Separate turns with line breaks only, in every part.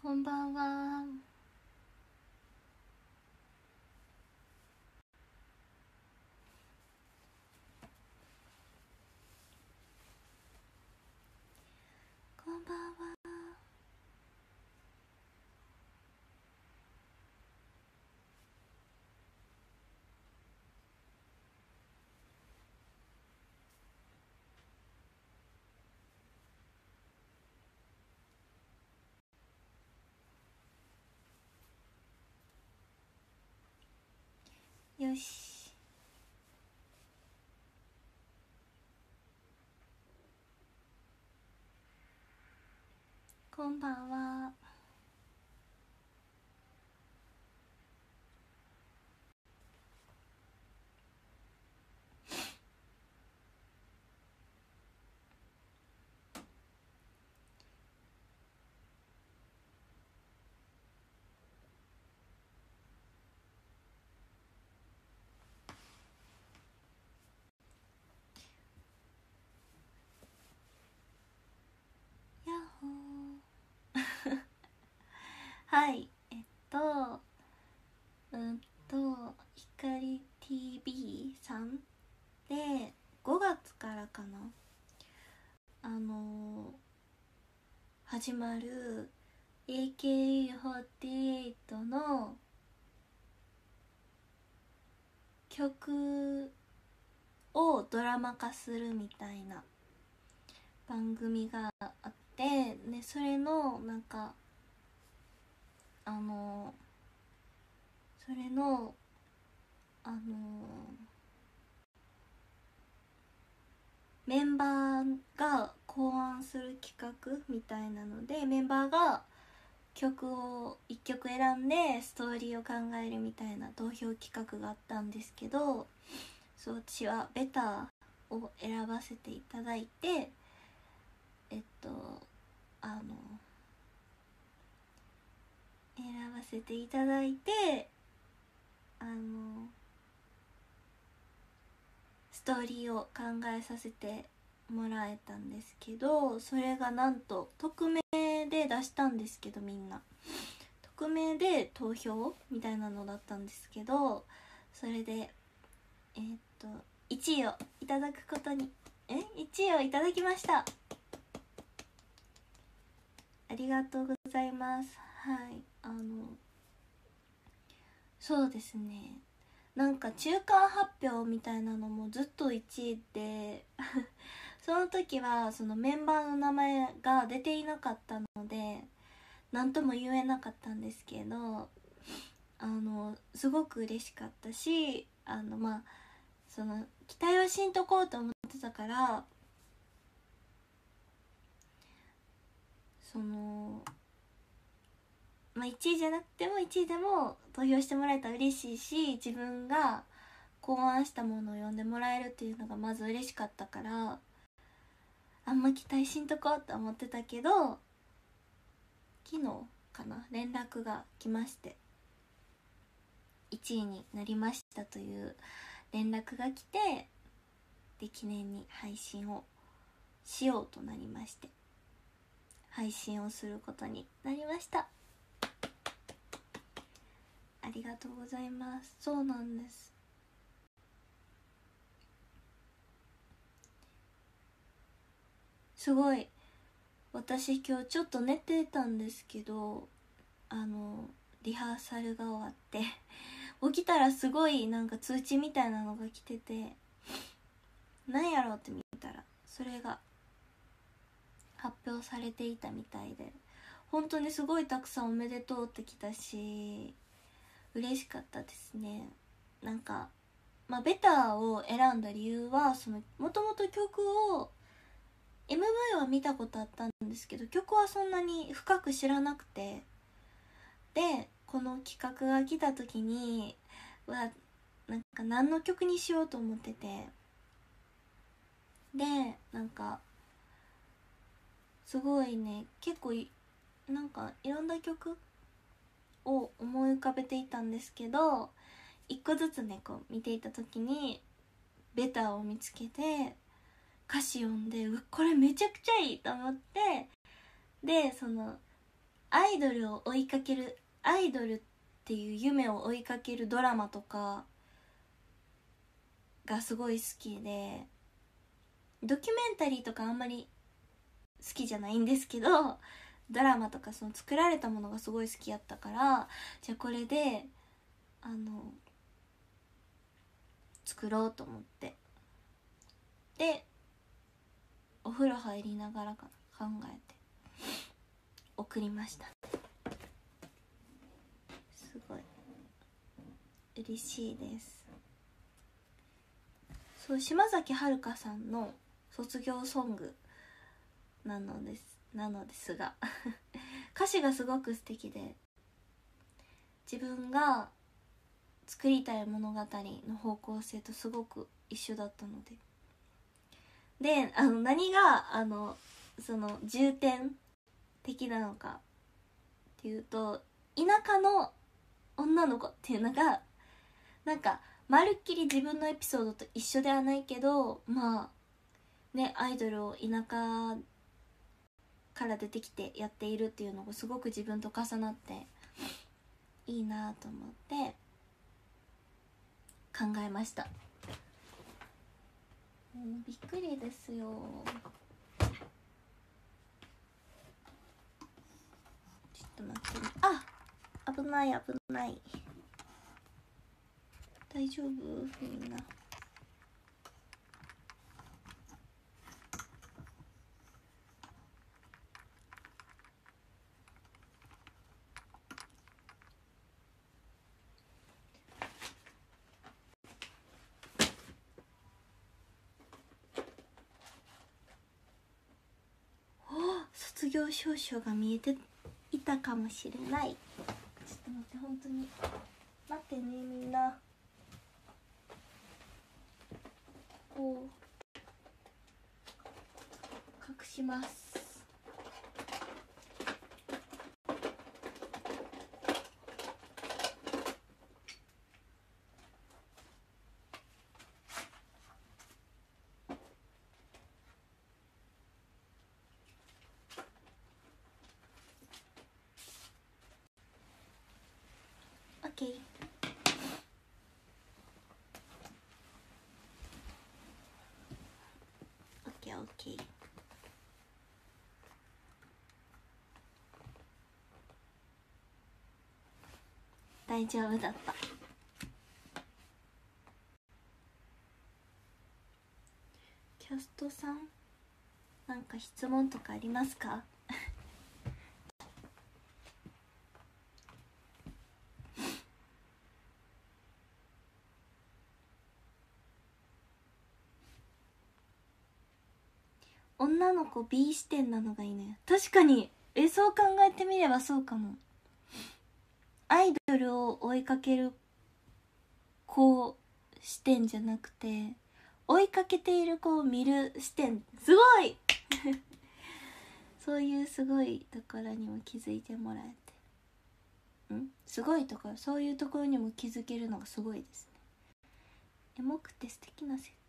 こんばんは。こんばんは。よし。こんばんは。やっほーはい、光 TV さんで5月からかな、始まる AKB48 の曲をドラマ化するみたいな番組があって、ね、それのなんかそれのメンバーが考案する企画みたいなので、メンバーが曲を1曲選んでストーリーを考えるみたいな投票企画があったんですけど、そう、私はベターを選ばせていただいて、選ばせていただいて、ストーリーを考えさせてもらえたんですけど、それがなんと匿名で出したんですけど、みんな匿名で投票みたいなのだったんですけど、それで1位をいただくことに1位をいただきました。ありがとうございます。はい、そうですね、なんか中間発表みたいなのもずっと1位でその時はそのメンバーの名前が出ていなかったので何とも言えなかったんですけど、すごく嬉しかったし、その期待はしんとこうと思ってたから、その1位じゃなくても1位でも投票してもらえたら嬉しいし、自分が考案したものを読んでもらえるっていうのがまず嬉しかったから、あんま期待しんとこうと思ってたけど、昨日かな、連絡が来まして、1位になりましたという連絡が来て、で記念に配信をしようとなりまして、配信をすることになりました。ありがとうございます。そうなんです。すごい、私今日ちょっと寝てたんですけど、リハーサルが終わって起きたらすごいなんか通知みたいなのが来てて、なんやろうって見たらそれが発表されていたみたいで、本当にすごいたくさんおめでとうって来たし嬉しかったですね。なんかベターを選んだ理由は、もともと曲を MV は見たことあったんですけど、曲はそんなに深く知らなくて、でこの企画が来た時になんか何の曲にしようと思ってて、でなんかすごいね、結構なんかいろんな曲を思い浮かべていたんですけど、一個ずつねこう見ていた時にベターを見つけて歌詞読んで、これめちゃくちゃいいと思って、でアイドルを追いかける、アイドルっていう夢を追いかけるドラマとかがすごい好きで、ドキュメンタリーとかあんまり好きじゃないんですけど、ドラマとかその作られたものがすごい好きやったから、じゃあこれで作ろうと思って、でお風呂入りながら考えて送りました。すごい嬉しいです。そう、島崎遥香さんの卒業ソングなのですが歌詞がすごく素敵で、自分が作りたい物語の方向性とすごく一緒だったので、何がその重点的なのかっていうと、田舎の女の子っていうのがなんかまるっきり自分のエピソードと一緒ではないけど、まあね、アイドルを田舎から出てきてやっているっていうのがすごく自分と重なっていいなと思って考えました。びっくりですよ。ちょっと待ってね。あ、危ない危ない。大丈夫みんな。卒業証書が見えていたかもしれない。ちょっと待って、本当に待ってね、みんな。こう隠します。オッケー。オッケーオッケー。大丈夫だった。キャストさん、なんか質問とかありますか？女の子 B 視点なのがいいね。確かに、そう考えてみればそうかも。アイドルを追いかける子視点じゃなくて、追いかけている子を見る視点。すごいそういうすごいところにも気づいてもらえて、すごいところ、そういうところにも気づけるのがすごいですね。エモくて素敵な設定。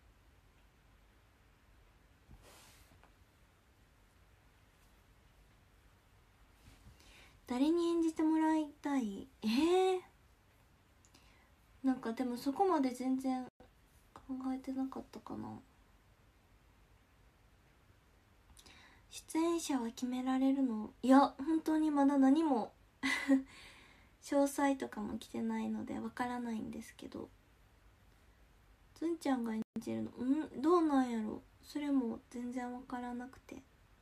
誰に演じてもらいたい？なんかでもそこまで全然考えてなかったかな。出演者は決められるの？いや、本当にまだ何も詳細とかも来てないのでわからないんですけど、ずんちゃんが演じるのどうなんやろ、それも全然わからなくて。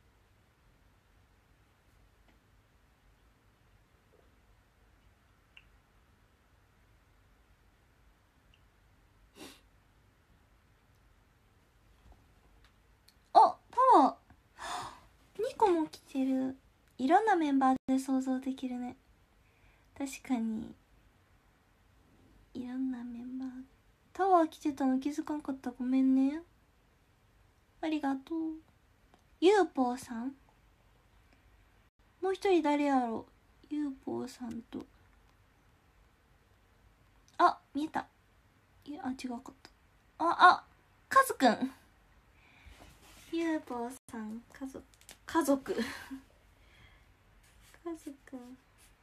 あ、パワー2個も来てる。いろんなメンバーで想像できるね。確かにいろんなメンバー。タワー来てたの気づかんかった、ごめんね。ありがとう。ゆうぽーさん、もう一人誰やろ。ゆうぽーさんと、あ、見えた。違うかった。カズくん。ゆうぽーさん、家族家カズくん。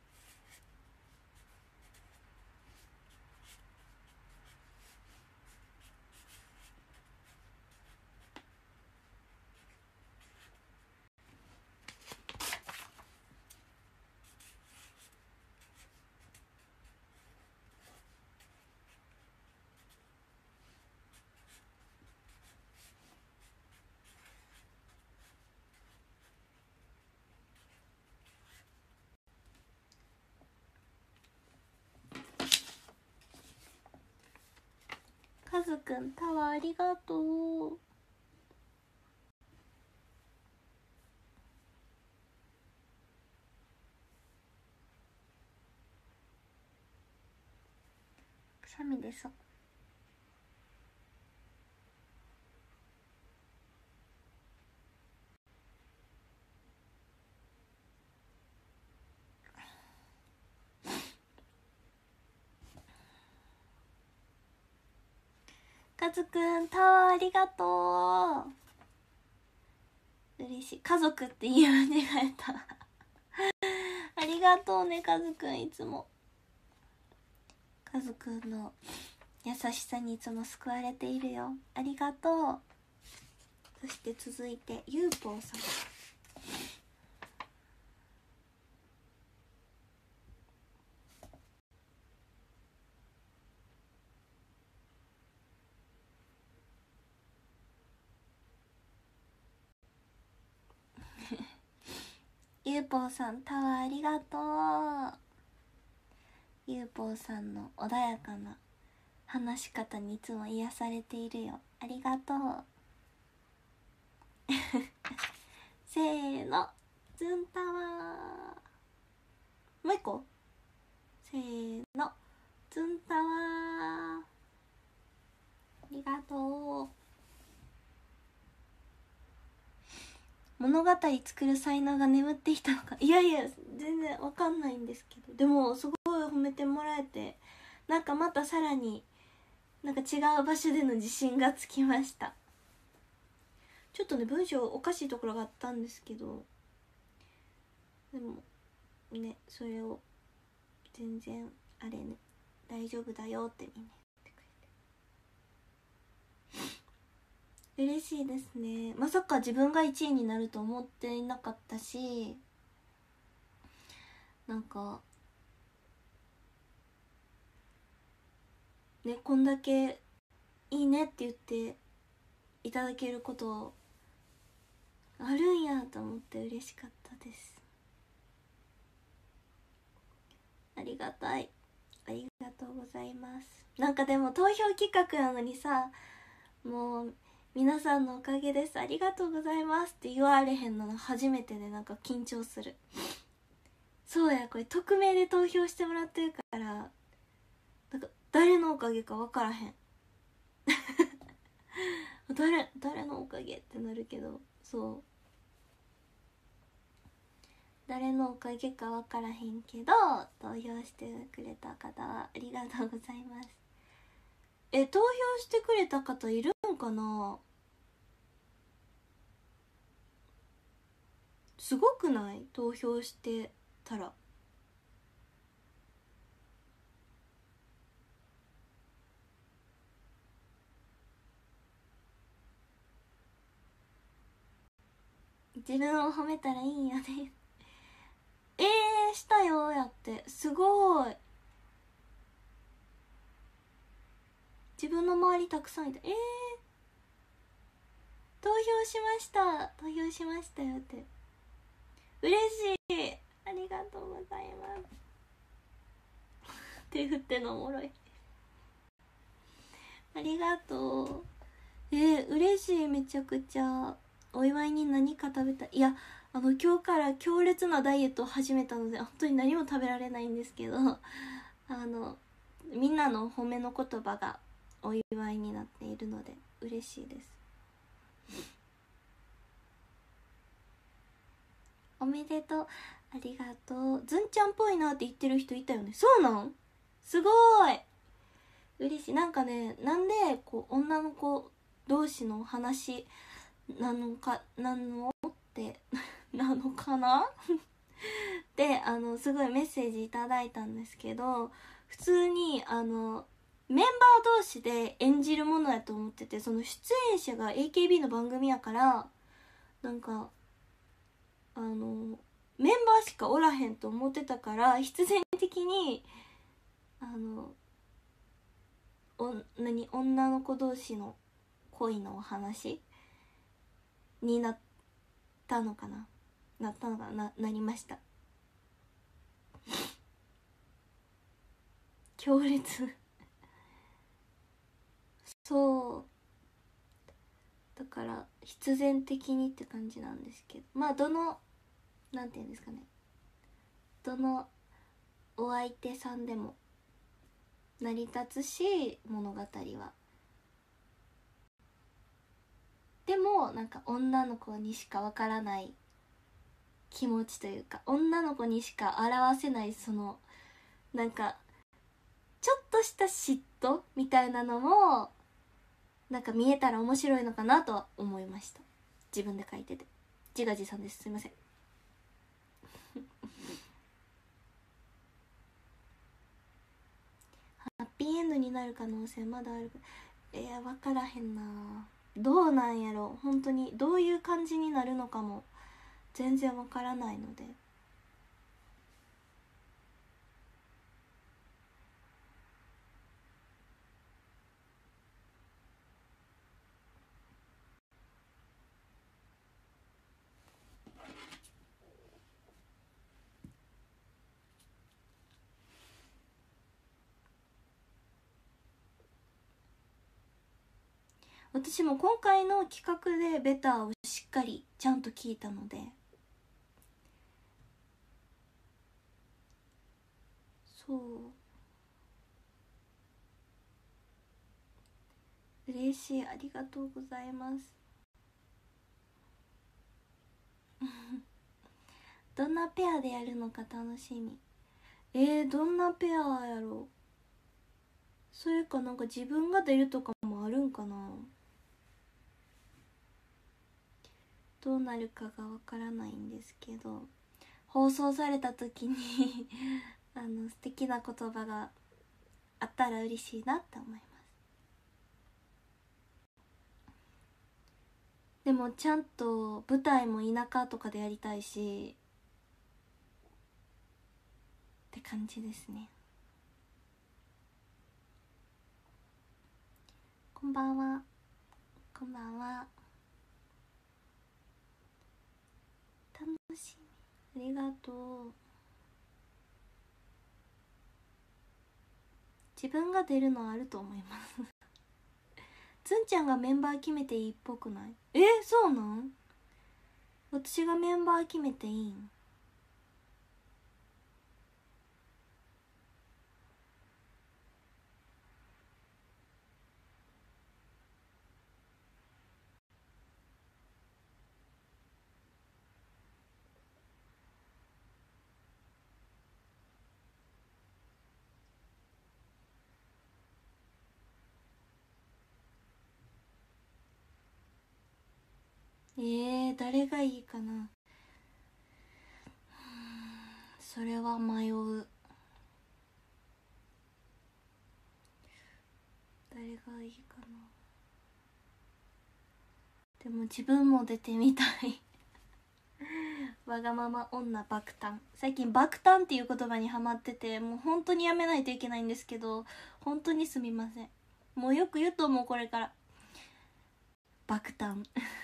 カズくん、タワーありがとう。くしゃみでそう。カズくん、タワーありがとう。嬉しい。家族って言い間違えた。ありがとうね、カズくん、いつも。カズくんの優しさにいつも救われているよ。ありがとう。そして続いて、ゆうぽうさん。ゆうぽうさん、タワーありがとう。ゆうぽうさんの穏やかな話し方にいつも癒されているよ。ありがとう。せーの、ズンタワー。もう一個。せーの、ズンタワー。ありがとう。物語作る才能が眠っていたのか。いやいや、全然わかんないんですけど、でもすごい褒めてもらえて、なんかまたさらになんか違う場所での自信がつきました。ちょっとね、文章おかしいところがあったんですけど、でもね、それを全然あれね、大丈夫だよってみんな言ってくれて嬉しいですね。まさか自分が1位になると思っていなかったし、なんかね、こんだけいいねって言っていただけることあるんやと思って嬉しかったです。ありがたい。ありがとうございます。なんかでも投票企画なのにさ、もう皆さんのおかげです、ありがとうございますって言われへんの初めてで、なんか緊張する。そうや、これ匿名で投票してもらってるから、なんか誰のおかげか分からへん。誰のおかげってなるけど、そう、誰のおかげか分からへんけど、投票してくれた方はありがとうございます。投票してくれた方いるんかな。すごくない？投票してたら。自分を褒めたらいいんやね。したよやって、すごい。自分の周りたくさんいた。投票しました、投票しましたよって、嬉しい。ありがとうございます。手振ってのおもろい。ありがとう。嬉しい。めちゃくちゃ。お祝いに何か食べたい。いや、今日から強烈なダイエットを始めたので本当に何も食べられないんですけど、みんなの褒めの言葉がお祝いになっているので嬉しいです。おめでとう。ありがとう。ずんちゃんっぽいなって言ってる人いたよね。そうなん？すごい嬉しい。なんかね、なんでこう女の子同士の話なのってなのかなっですごいメッセージいただいたんですけど、普通にメンバー同士で演じるものやと思ってて、その出演者が AKB の番組やから、なんかメンバーしかおらへんと思ってたから、必然的に女の子同士の恋のお話になったのかな、なりました。強烈そうだから必然的にって感じなんですけど、まあなんていうんですかね、どのお相手さんでも成り立つし、物語は。でもなんか女の子にしかわからない気持ちというか、女の子にしか表せないそのなんかちょっとした嫉妬みたいなのもなんか見えたら面白いのかなとは思いました。自分で書いてて自画自賛です。すいません。ハッピーエンドになる可能性まだある。分からへんな。どうなんやろ、本当にどういう感じになるのかも全然分からないので。私も今回の企画でベターをしっかりちゃんと聞いたので、そう嬉しい、ありがとうございます。どんなペアでやるのか楽しみ。どんなペアやろう。それかなんか自分が出るとかもあるんかな。どうなるかがわからないんですけど、放送された時に素敵な言葉があったら嬉しいなって思います。でもちゃんと舞台も田舎とかでやりたいしって感じですね。こんばんは。こんばんは。楽しみ、ありがとう。自分が出るのあると思いますつんちゃんがメンバー決めていいっぽくない？そうなん？私がメンバー決めていいん？誰がいいかな。それは迷う。誰がいいかな。でも自分も出てみたいわがまま女爆誕。最近爆誕っていう言葉にハマってて、もう本当にやめないといけないんですけど、本当にすみません。もうよく言うと思う、これから爆誕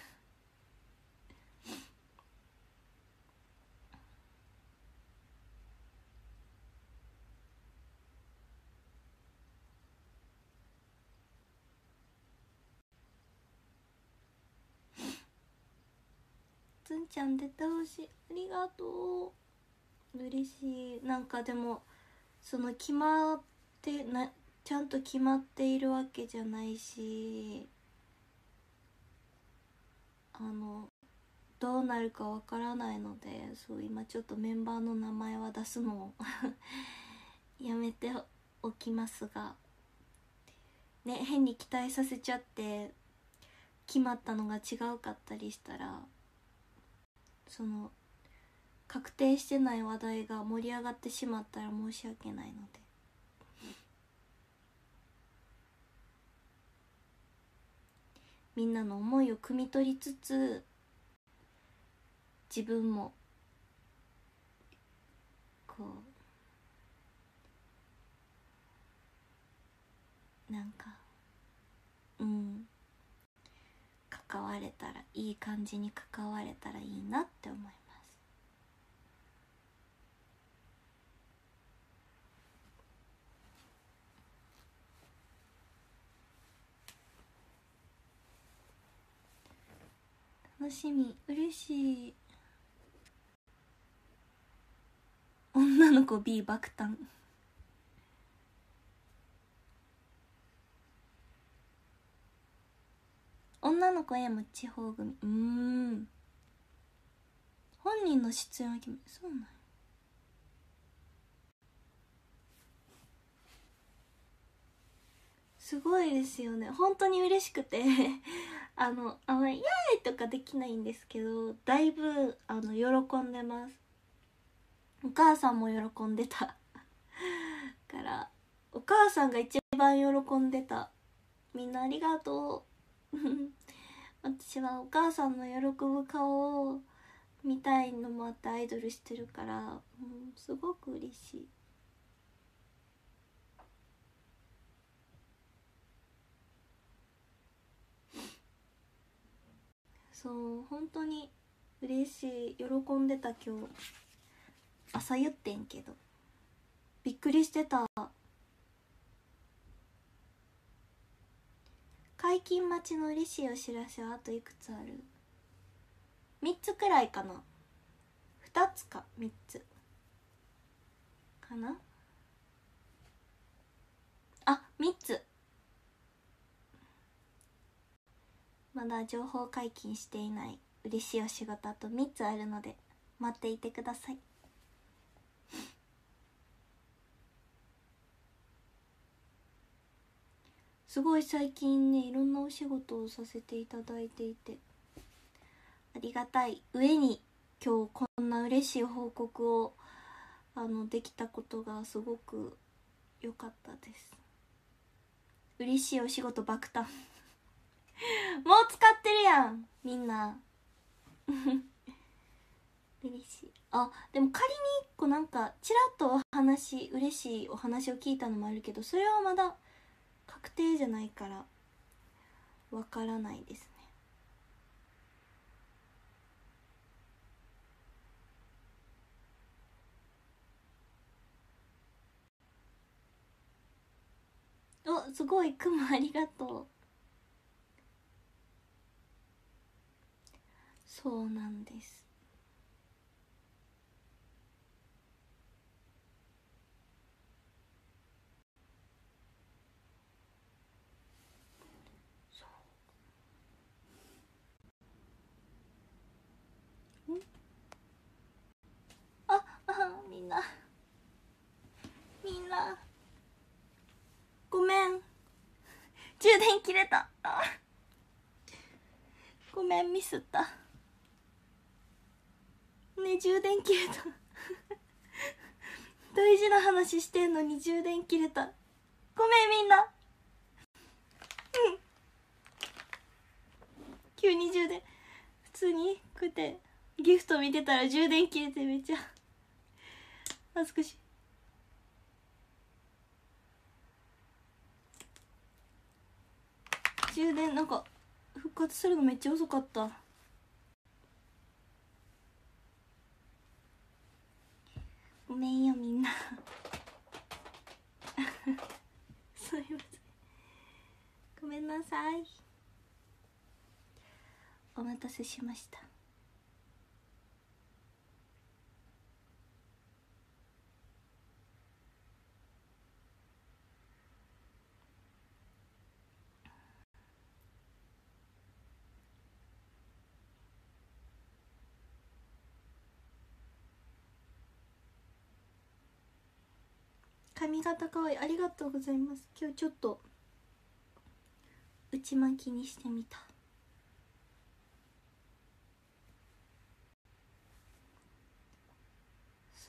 つんちゃん出てほしい。ありがとう、嬉しい。なんかでもその決まってな、ちゃんと決まっているわけじゃないし、どうなるかわからないので、そう今ちょっとメンバーの名前は出すのをやめておきますがね、変に期待させちゃって決まったのが違うかったりしたら、その確定してない話題が盛り上がってしまったら申し訳ないので、みんなの思いを汲み取りつつ、自分もこうなんか関われたら、いい感じに関われたらいいなって思います。楽しみ、嬉しい。女の子 B 爆誕。女の子 M 地方組。本人の出演は決め、そうなんや。すごいですよね、本当に嬉しくてあんまりイエーイとかできないんですけど、だいぶ喜んでます。お母さんも喜んでたからお母さんが一番喜んでた。みんなありがとう私はお母さんの喜ぶ顔を見たいのもあってアイドルしてるから、すごく嬉しい。そう本当に嬉しい。喜んでた。今日朝言ってんけどびっくりしてた。解禁待ちの嬉しいお知らせはあといくつある？ 3 つくらいかな。2つか3つかな。あ、3つ。まだ情報解禁していない嬉しいお仕事あと3つあるので待っていてください。すごい最近ね、いろんなお仕事をさせていただいていてありがたい上に、今日こんな嬉しい報告をできたことがすごく良かったです。嬉しいお仕事爆誕もう使ってるやんみんな嬉しい。あ、でも仮に1個なんかちらっと嬉しいお話を聞いたのもあるけど、それはまだ確定じゃないからわからないですね。お、すごい、くまありがとう。そうなんです。みんなごめん、充電切れた。ごめん、ミスったね。充電切れた大事な話してんのに充電切れた。ごめんみんな。急に充電、普通にこうやってギフト見てたら充電切れてめっちゃ恥ずかしい。充電なんか復活するのめっちゃ遅かった。ごめんよみんなすいません、ごめんなさい。お待たせしました。髪型かわいい、ありがとうございます。今日ちょっと内巻きにしてみた。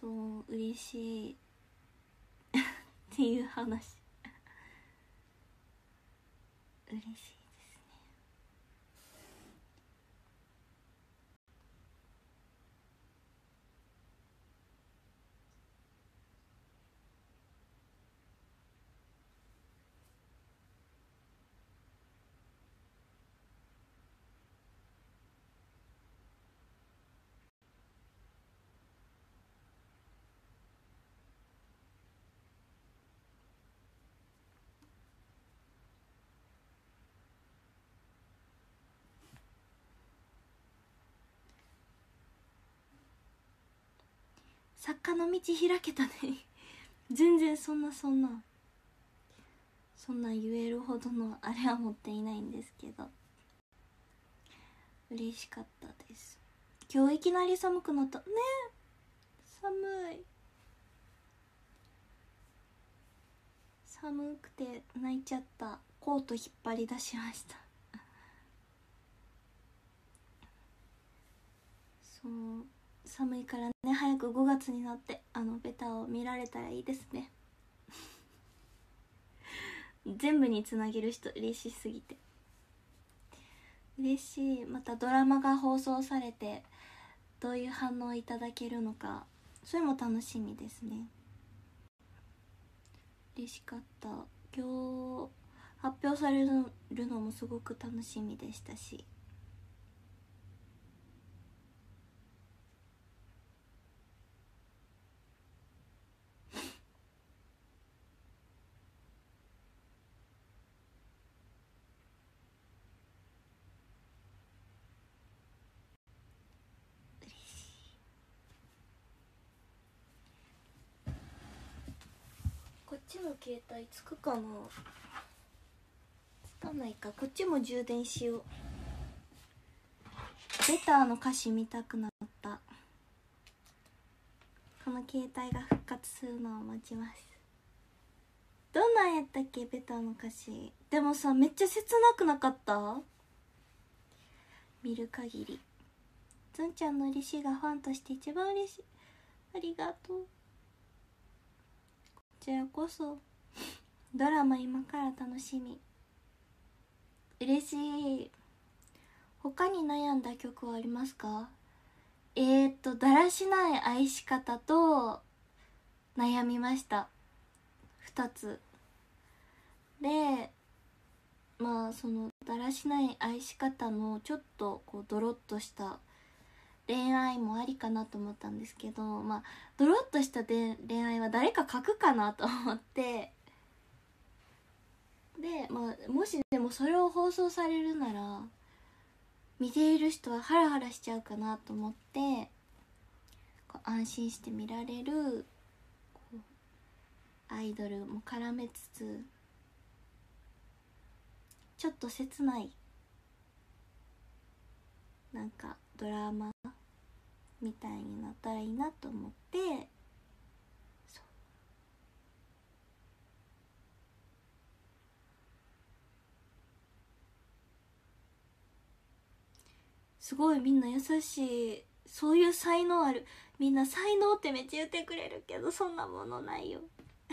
そう嬉しいっていう話嬉しいですね。作家の道開けたね全然そんな言えるほどのあれは持っていないんですけど、嬉しかったです。今日いきなり寒くなったね。寒くて泣いちゃった。コート引っ張り出しましたそう寒いからね、早く5月になってベタを見られたらいいですね全部につなげる人嬉しすぎて嬉しい。またドラマが放送されてどういう反応いただけるのか、それも楽しみですね。嬉しかった。今日発表されるのもすごく楽しみでしたし、嬉しい。こっちの携帯つくかな。つかないか。こっちも充電しよう。ベターの歌詞見たくなった。この携帯が復活するのを待ちます。どんなんやったっけ、ベターの歌詞。でもさ、めっちゃ切なくなかった？見る限り。ずんちゃんの嬉しいがファンとして一番嬉しい。ありがとう。こちらこそ。ドラマ今から楽しみ。嬉しい。他に悩んだ曲はありますか？だらしない愛し方と悩みました。2つで、まあそのだらしない愛し方のちょっとこうドロッとした恋愛もありかなと思ったんですけど、まあドロッとした恋愛は誰か書くかなと思って、で、まあもしでもそれを放送されるなら見ている人はハラハラしちゃうかなと思って、こう安心して見られるこうアイドルも絡めつつちょっと切ないなんかドラマみたいになったらいいなと思って、そうすごいみんな優しい。そういう才能ある。みんな才能ってめっちゃ言ってくれるけどそんなものないよ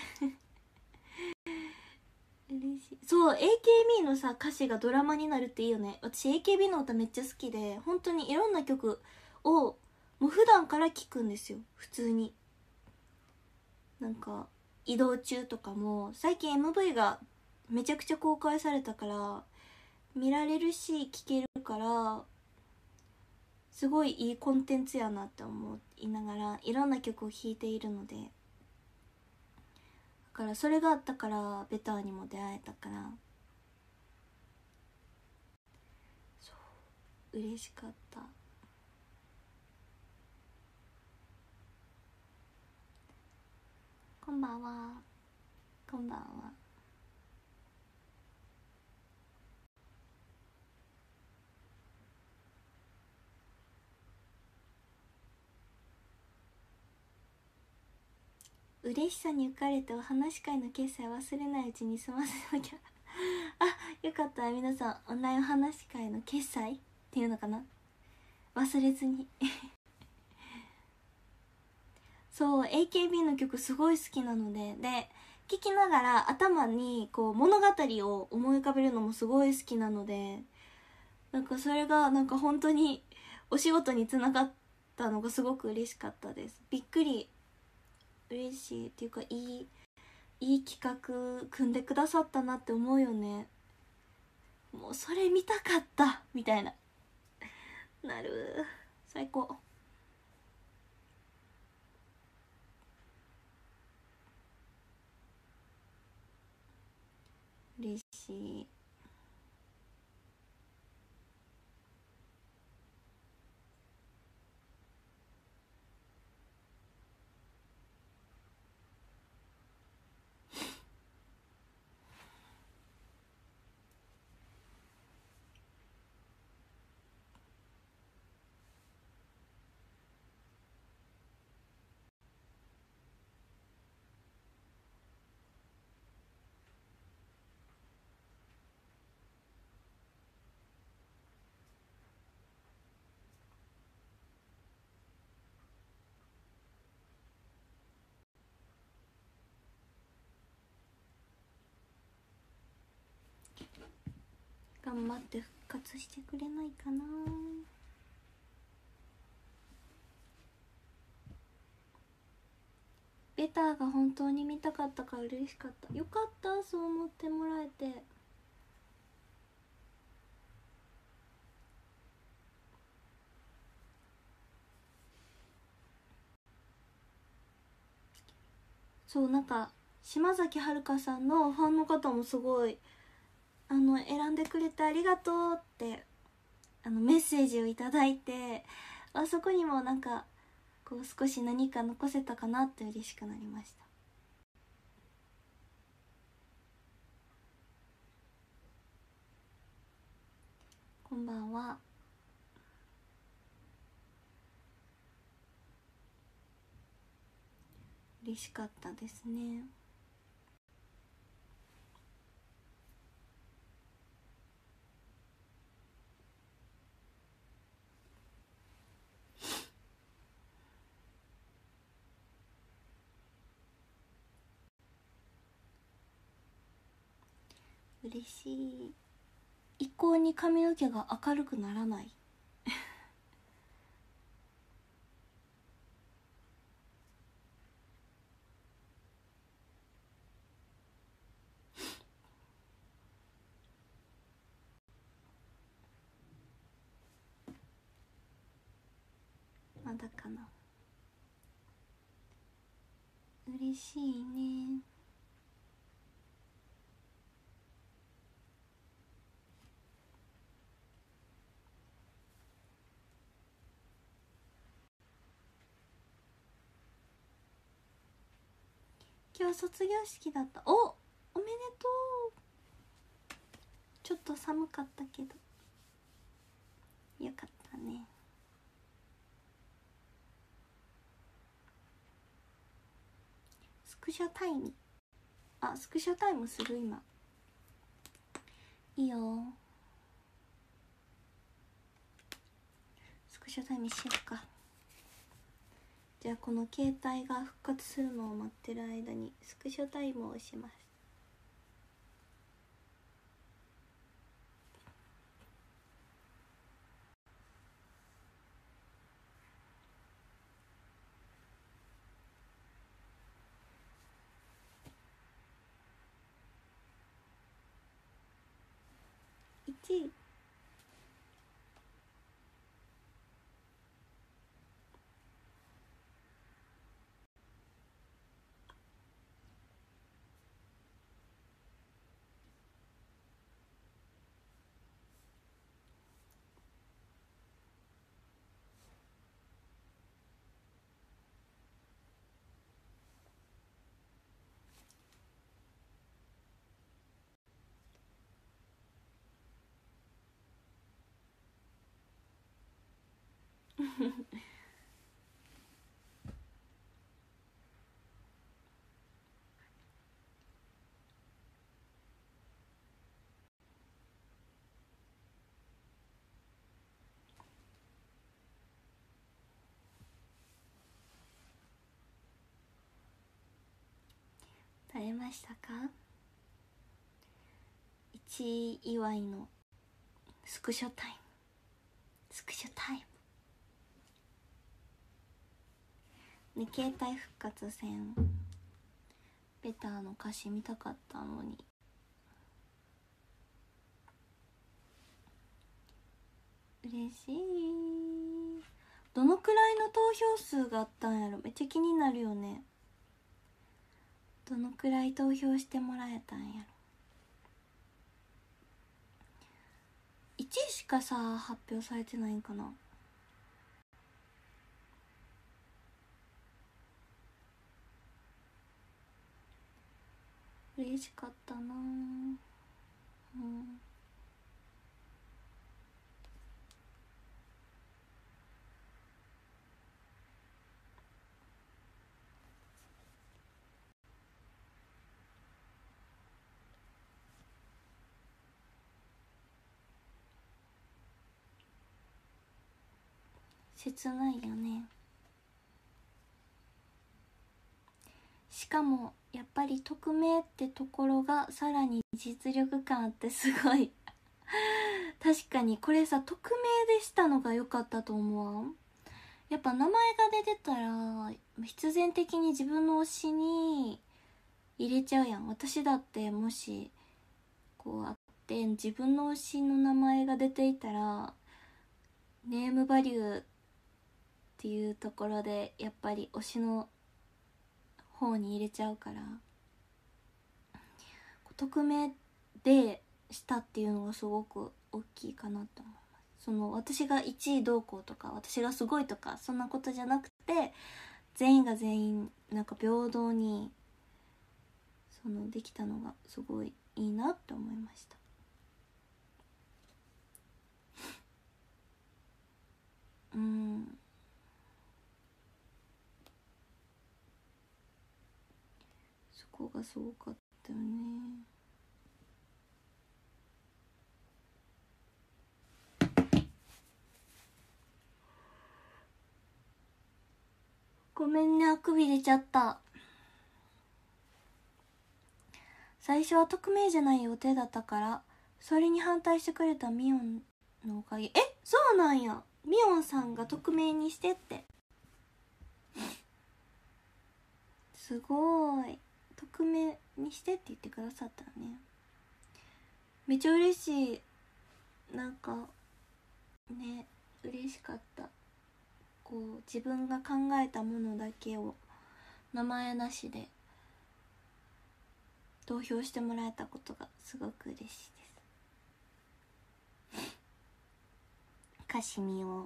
嬉しい。そう AKB のさ歌詞がドラマになるっていいよね。私 AKB の歌めっちゃ好きで、本当にいろんな曲をもう普段から聴くんですよ。普通になんか移動中とかも最近 MV がめちゃくちゃ公開されたから見られるし聴けるから、すごいいいコンテンツやなって思いながらいろんな曲を弾いているので、だからそれがあったからベターにも出会えたから、そう嬉しかった。こんばんは。こんばんは。嬉しさに浮かれてお話し会の決済忘れないうちに済ませなきゃあ、よかった。皆さんオンラインお話し会の決済っていうのかな、忘れずにそう AKB の曲すごい好きなので聴きながら頭にこう物語を思い浮かべるのもすごい好きなので、なんかそれがなんか本当にお仕事につながったのがすごく嬉しかったです。びっくり嬉しいっていうか、いい企画組んでくださったなって思うよね。もうそれ見たかったみたいななる。最高。嬉しい。頑張って復活してくれないかな。ベターが本当に見たかったから嬉しかった。よかった、そう思ってもらえて。そうなんか島崎遥香さんのファンの方もすごい選んでくれてありがとうってメッセージをいただいて、あそこにもなんかこう少し何か残せたかなって嬉しくなりました。こんばんは。嬉しかったですね。嬉しい。一向に髪の毛が明るくならないまだかな。嬉しいね。今日卒業式だった。おめでとう。ちょっと寒かったけどよかったね。スクショタイム。スクショタイムする。今いいよ。スクショタイムしよっか。じゃあこの携帯が復活するのを待ってる間にスクショタイムをします。1。 撮れましたか？1位祝いのスクショタイム、スクショタイムね。携帯復活戦ベターの歌詞見たかったのに。嬉しい。どのくらいの投票数があったんやろ、めっちゃ気になるよね。どのくらい投票してもらえたんやろ。1位しかさ発表されてないんかな。嬉しかったな。切ないよね。しかもやっぱり匿名ってところがさらに実力感あってすごい確かにこれさ匿名でしたのが良かったと思わん？やっぱ名前が出てたら必然的に自分の推しに入れちゃうやん。私だってもしこうあって自分の推しの名前が出ていたらネームバリューっていうところでやっぱり推しの方に入れちゃうから、匿名でしたっていうのがすごく大きいかなと思います。その私が1位どうこうとか私がすごいとかそんなことじゃなくて、全員が全員なんか平等にそのできたのがすごいいいなって思いました。そこがすごかったよね。ごめんね、あくび出ちゃった。最初は匿名じゃない予定だったからそれに反対してくれたミオンのおかげ。そうなんや。ミオンさんが匿名にしてってすごい。匿名にしてって言ってくださったね。めっちゃ嬉しい。なんかね、嬉しかった。こう自分が考えたものだけを名前なしで投票してもらえたことがすごく嬉しいです。かしみを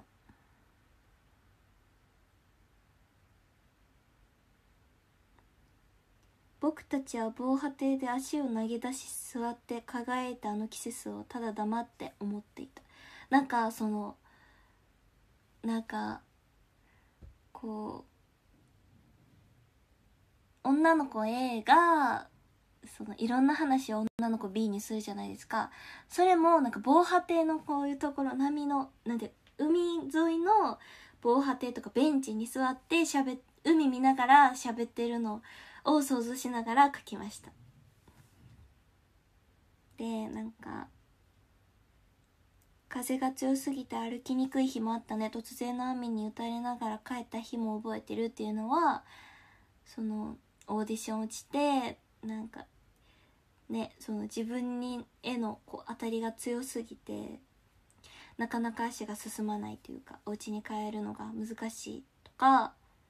僕たちは防波堤で足を投げ出し座って輝いたあの季節をただ黙って思っていた。なんかそのなんかこう女の子 A がそのいろんな話を女の子 B にするじゃないですか。それもなんか防波堤のこういうところ、波のなんで海沿いの防波堤とかベンチに座って海見ながら喋ってるのを想像しながら書きました。でなんか風が強すぎて歩きにくい日もあったね。突然の雨に打たれながら帰った日も覚えてるっていうのは、そのオーディション落ちてなんかね、その自分にへのこう当たりが強すぎてなかなか足が進まないというか、お家に帰るのが難しいとか、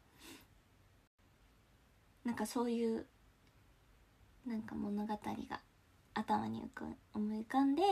なんかそういうなんか物語が頭に思い浮かんで、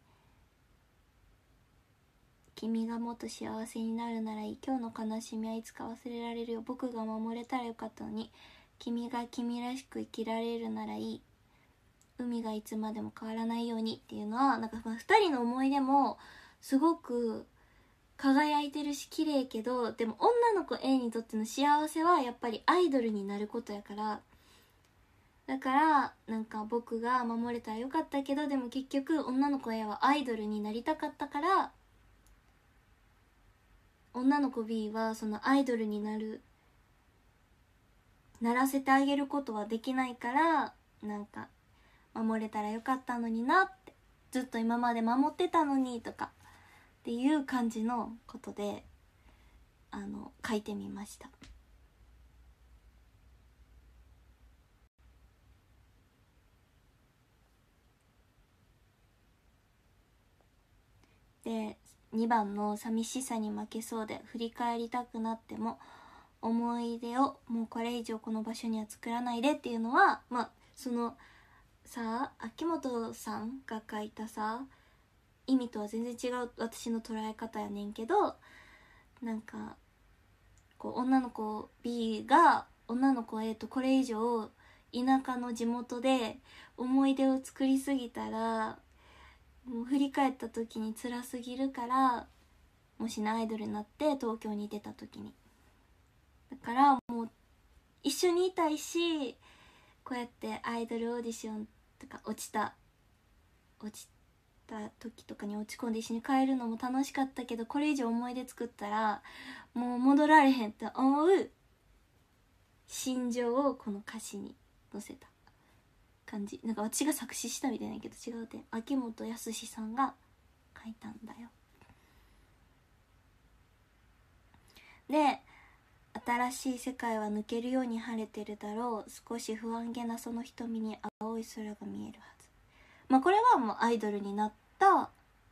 君がもっと幸せになるならいい、今日の悲しみはいつか忘れられるよ、僕が守れたらよかったのに、君が君らしく生きられるならいい、海がいつまでも変わらないようにっていうのは、なんか2人の思い出もすごく輝いてるし綺麗けど、でも女の子 A にとっての幸せはやっぱりアイドルになることやから、だからなんか僕が守れたらよかったけど、でも結局女の子 A はアイドルになりたかったから、女の子 B はそのアイドルになるならせてあげることはできないから、なんか守れたらよかったのになって、ずっと今まで守ってたのにとかっていう感じのことで書いてみました。で2番の寂しさに負けそうで振り返りたくなっても思い出をもうこれ以上この場所には作らないでっていうのは、まあそのさ秋元さんが書いたさ意味とは全然違う私の捉え方やねんけど、なんかこう女の子 B が女の子 A とこれ以上田舎の地元で思い出を作りすぎたらもう振り返った時に辛すぎるから、もしねアイドルになって東京に出た時にだからもう一緒にいたいし、こうやってアイドルオーディションとか落ちた時とかに落ち込んで一緒に帰るのも楽しかったけど、これ以上思い出作ったらもう戻られへんって思う心情をこの歌詞に載せた感じ。なんか私が作詞したみたいだけど違うで、秋元康さんが書いたんだよ。で新しい世界は抜けるように晴れてるだろう、少し不安げなその瞳に青い空が見えるはず。まあこれはもうアイドルになった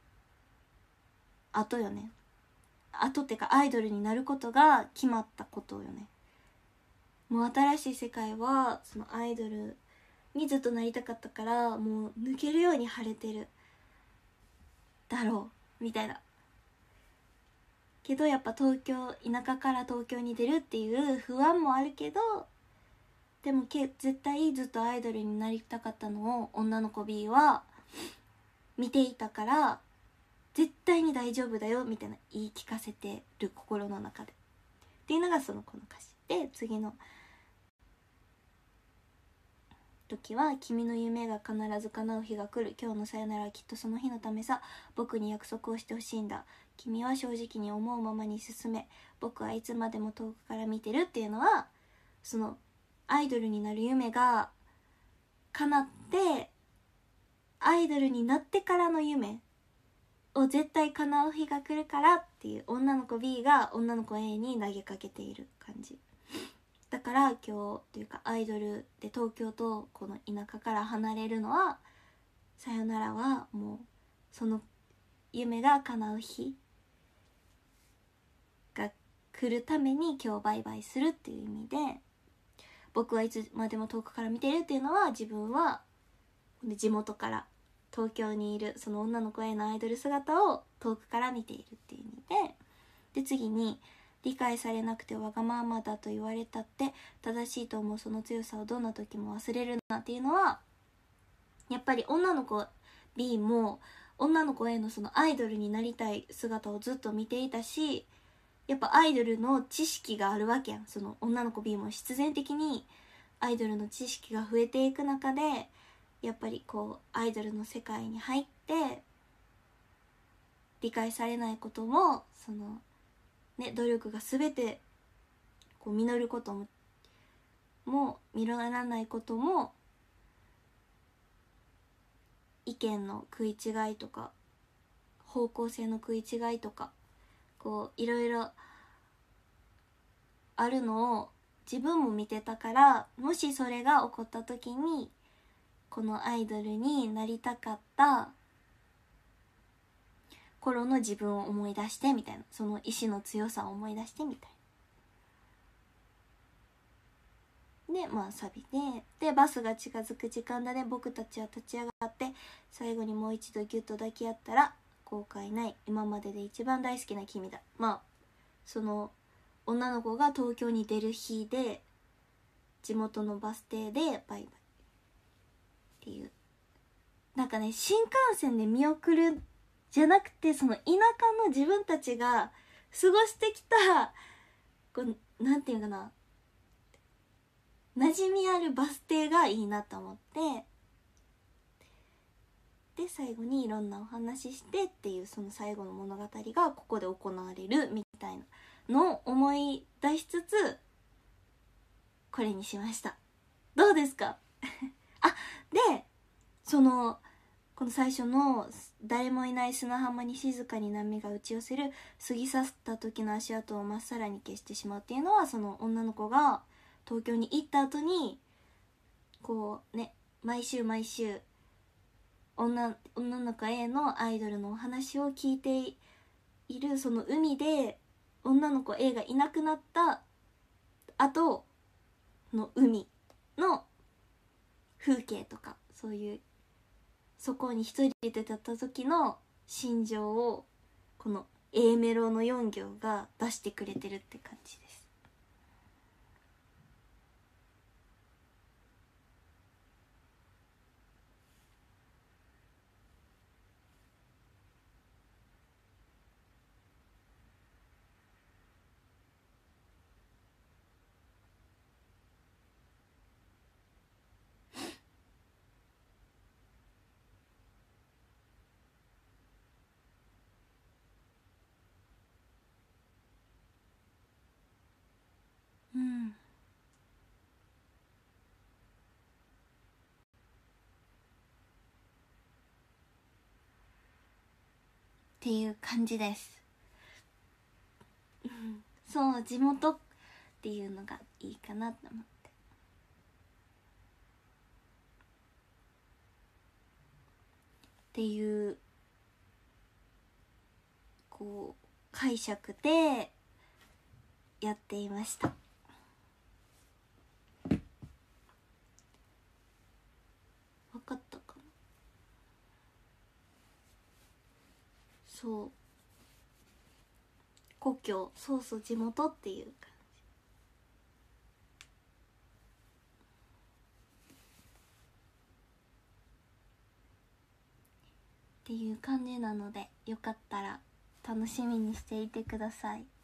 後よね。後ってかアイドルになることが決まったことよね。もう新しい世界はそのアイドルにずっとなりたかったから、もう抜けるように晴れてるだろうみたいな。けどやっぱ田舎から東京に出るっていう不安もあるけど、でも絶対ずっとアイドルになりたかったのを女の子 B は見ていたから、絶対に大丈夫だよみたいな言い聞かせてる心の中でっていうのがこの歌詞で、次の時は君の夢が必ず叶う日が来る、今日のさよならはきっとその日のためさ、僕に約束をしてほしいんだ、君は正直に思うままに進め、僕はいつまでも遠くから見てるっていうのは、そのアイドルになる夢が叶ってアイドルになってからの夢を絶対叶う日が来るからっていう、女の子 B が女の子 A に投げかけている感じだから、今日っていうかアイドルで東京とこの田舎から離れるのは、さよならはもうその夢が叶う日が来るために今日バイバイするっていう意味で、僕はいつまでも遠くから見てるっていうのは、自分は地元から東京にいるその女の子へのアイドル姿を遠くから見ているっていう意味で、次に理解されなくてわがままだと言われたって正しいと思うその強さをどんな時も忘れるなっていうのは、やっぱり女の子 B も女の子 A のそのアイドルになりたい姿をずっと見ていたし、やっぱアイドルの知識があるわけやん。その女の子 B も必然的にアイドルの知識が増えていく中で、やっぱりこうアイドルの世界に入って理解されないことも努力が全てこう実ることも実らないことも、意見の食い違いとか方向性の食い違いとかこういろいろあるのを自分も見てたから、もしそれが起こった時にこのアイドルになりたかった頃の自分を思い出してみたいな、その意志の強さを思い出してみたいな。でまあサビでバスが近づく時間だね、僕たちは立ち上がって最後にもう一度ギュッと抱き合ったら、後悔ない、今までで一番大好きな君だ。まあその女の子が東京に出る日で地元のバス停でバイバイっていう、なんかね新幹線で見送るじゃなくて、その田舎の自分たちが過ごしてきたこうなんていうかな、馴染みあるバス停がいいなと思って、で最後にいろんなお話ししてっていう、その最後の物語がここで行われるみたいなのを思い出しつつこれにしました。どうですか？あ、でこの最初の誰もいない砂浜に静かに波が打ち寄せる、過ぎ去った時の足跡をまっさらに消してしまうっていうのは、その女の子が東京に行った後にこうね、毎週毎週女の子 A のアイドルのお話を聞いている、その海で女の子 A がいなくなった後の海の風景とか、そういうそこに一人で立った時の心情をこの A メロの4行が出してくれてるって感じです。うん、っていう感じです。そう、地元っていうのがいいかなと思って。っていうこう解釈でやっていました。分かったかな？そう、故郷、そうそう、地元っていう感じっていう感じなので、よかったら楽しみにしていてください。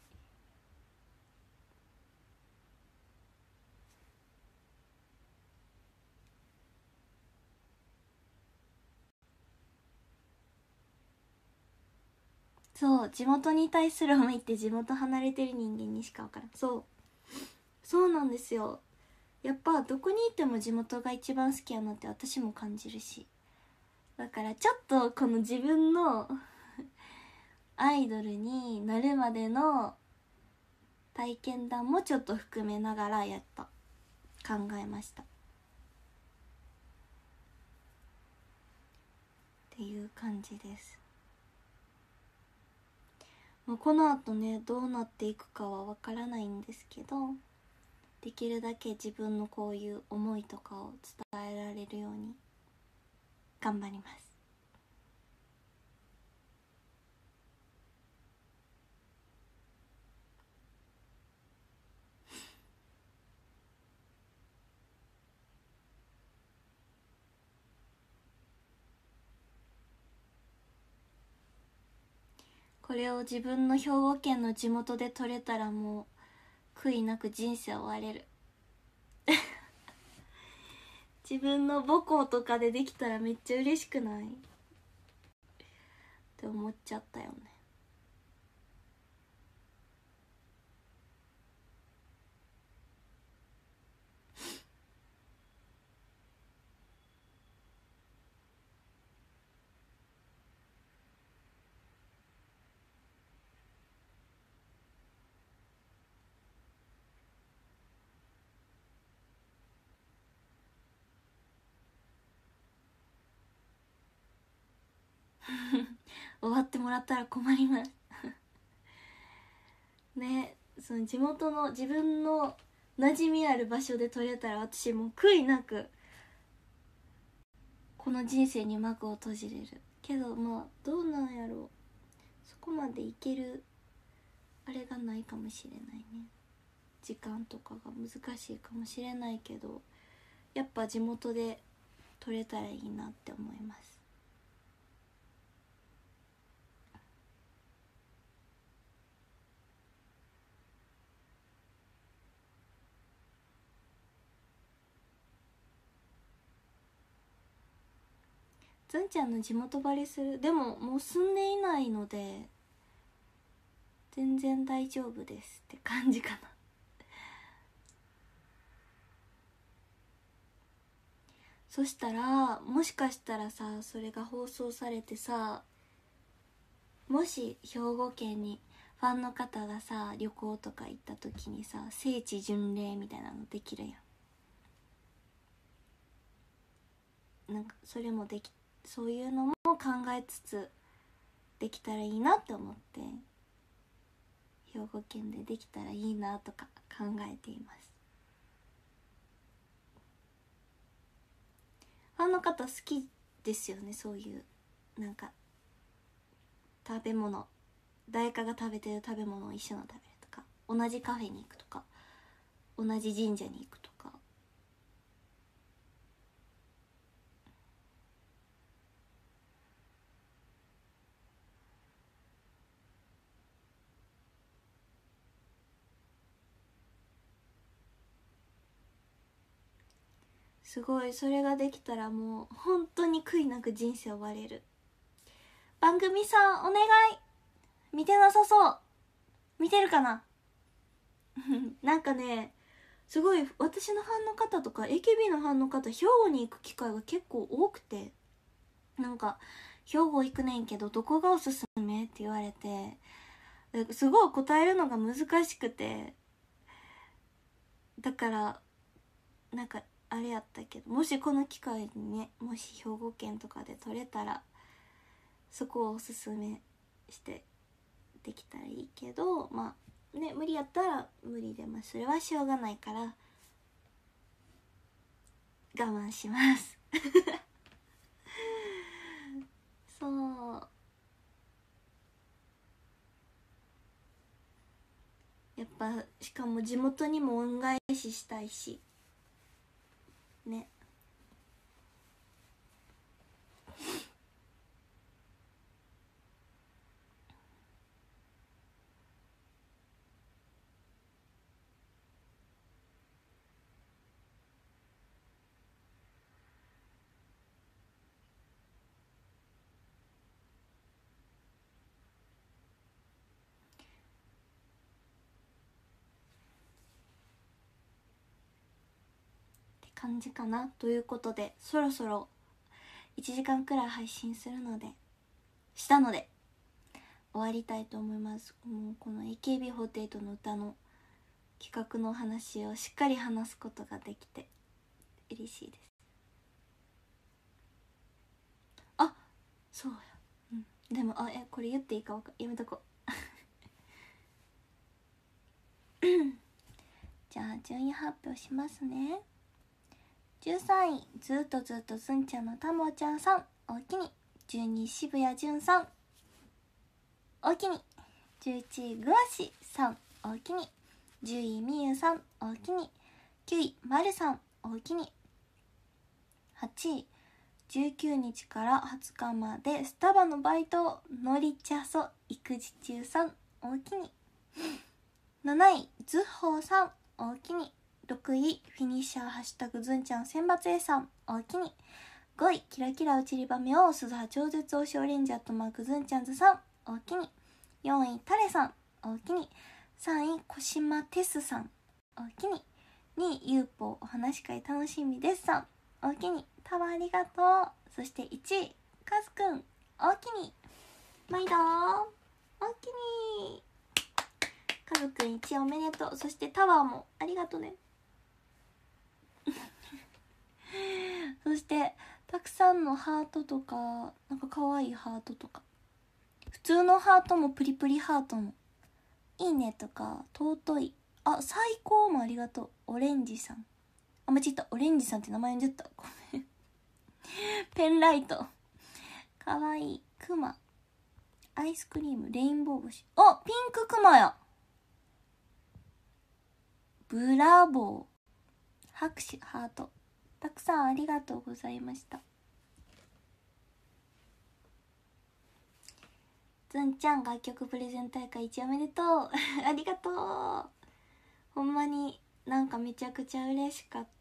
そう、地元に対する思いって地元離れてる人間にしか分からん。そうなんですよ。やっぱどこにいても地元が一番好きやなって私も感じるし、だからちょっとこの自分のアイドルになるまでの体験談もちょっと含めながら考えましたっていう感じです。もうこの後ね、どうなっていくかはわからないんですけど、できるだけ自分のこういう思いとかを伝えられるように頑張ります。これを自分の兵庫県の地元で撮れたらもう悔いなく人生終われる。自分の母校とかでできたらめっちゃ嬉しくないって思っちゃったよね。終わってもらったら困りますね。その地元の自分の馴染みある場所で撮れたら私もう悔いなくこの人生に幕を閉じれるけど、まあどうなんやろう、そこまでいけるあれがないかもしれないね。時間とかが難しいかもしれないけど、やっぱ地元で撮れたらいいなって思います。ずんちゃんの地元バレする？でももう住んでいないので全然大丈夫ですって感じかなそしたらもしかしたらさ、それが放送されてさ、もし兵庫県にファンの方がさ旅行とか行った時にさ、聖地巡礼みたいなのできるやん。なんかそれもそういうのも考えつつできたらいいなって思って、兵庫県でできたらいいなとか考えています。ファンの方好きですよね、そういうなんか食べ物、誰かが食べてる食べ物を一緒に食べるとか、同じカフェに行くとか、同じ神社に行くとか。すごい、それができたらもう本当に悔いなく人生終われる。番組さんお願い。見てなさそう。見てるかななんかね、すごい私のファンの方とか AKB のファンの方、兵庫に行く機会が結構多くて、なんか兵庫行くねんけどどこがおすすめって言われて、すごい答えるのが難しくて、だからなんかあれやったけど、もしこの機会にね、もし兵庫県とかで撮れたらそこをおすすめしてできたらいいけど、まあね、無理やったら無理で、まあそれはしょうがないから我慢しますそう、やっぱしかも地元にも恩返ししたいしね。って感じかな。ということでそろそろ1時間くらい配信したので終わりたいと思います。もうこの AKB48 の歌の企画の話をしっかり話すことができて嬉しいです。あ、そうや、うん、でもこれ言っていいかやめとこうじゃあ順位発表しますね。13位ずっとずっとずんちゃんのたもちゃんさん、おおきに。12位渋谷潤さん、おおきに。11位ぐわしさん、おおきに。10位みゆさん、おおきに。9位まるさん、おおきに。8位19日から20日までスタバのバイトのりちゃそ育児中さん、おおきに。7位ずっほーさん、おおきに。6位フィニッシャーハッシュタグずんちゃん選抜 A さん、おおきに。5位キラキラうちりばめを鈴葉超絶推しオレンジアットマークずんちゃんずさん、おおきに。4位タレさん、おおきに。3位小島テスさん、おおきに。2位ゆうぽお話し会楽しみですさん、おおきに。タワーありがとう。そして1位カズくん、おおきに。毎度おおきに。カズくん1位おめでとう。そしてタワーもありがとねそしてたくさんのハートとか、なんか可愛いハートとか、普通のハートもプリプリハートもいいねとか、尊い、あ、最高もありがとう。オレンジさん、あ、間違った、オレンジさんって名前呼んじゃった、ごめんペンライトかわいい、クマ、アイスクリーム、レインボー星、あ、ピンククマや、ブラボー、拍手、ハート、たくさんありがとうございました。ずんちゃん楽曲プレゼン大会1おめでとうありがとう。ほんまになんかめちゃくちゃ嬉しかった。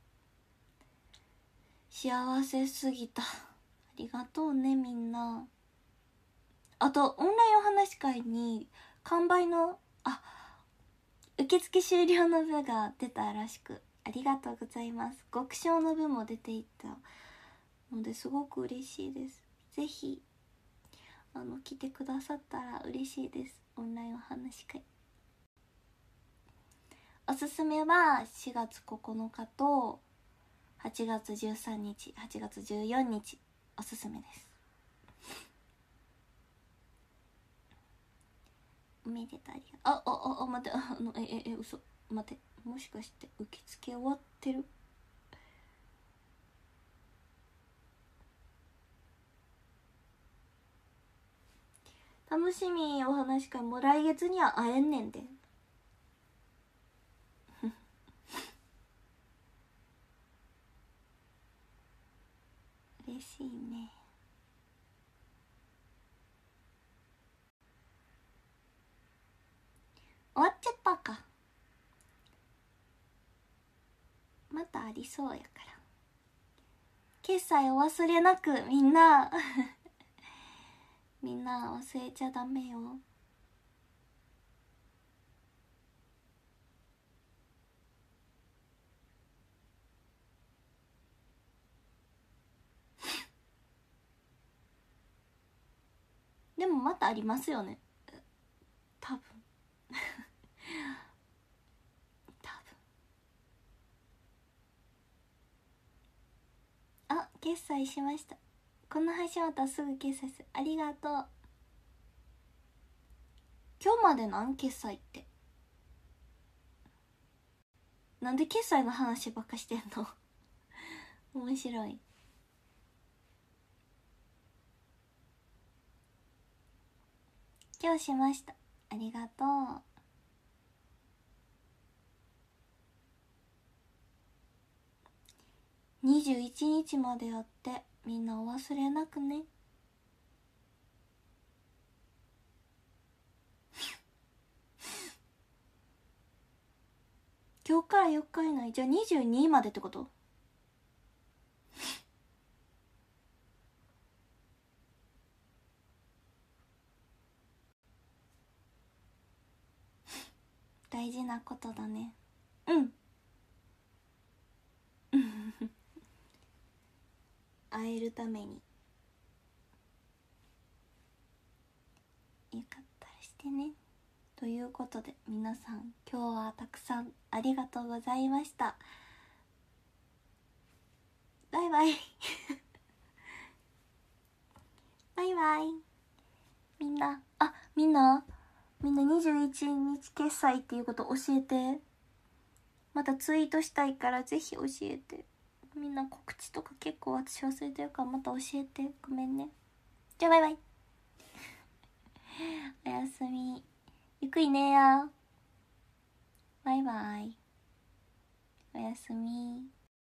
幸せすぎた。ありがとうねみんな。あとオンラインお話し会に完売の受付終了の部が出たらしく、 ありがとうございます。極小の分も出ていったのですごく嬉しいです。ぜひ来てくださったら嬉しいです。オンラインお話し会おすすめは4月9日と8月13日8月14日おすすめです。おめでとう。ありがとう。待って嘘待って、もしかして受付終わってる？楽しみ。お話し会もう来月には会えんねんで嬉しいね。終わっちゃったか。またありそうやから。決済お忘れなく。みんなみんな忘れちゃダメよ。でもまたありますよね、多分多分。あ、決済しました。この配信終わったらすぐ決済する。ありがとう。今日までなん決済って。なんで決済の話ばっかしてんの面白い。今日しました。ありがとう。21日までやって、みんなお忘れなくね。今日から4日以内。じゃあ22までってこと？大事なことだね。うん会えるためによかったらしてね。ということで皆さん今日はたくさんありがとうございました。バイバイバイバイ。みんな21日決済っていうこと教えて。またツイートしたいからぜひ教えて。みんな告知とか結構私忘れてるからまた教えて。ごめんね。じゃあバイバイおやすみ。ゆっくり寝や。バイバイ。おやすみ。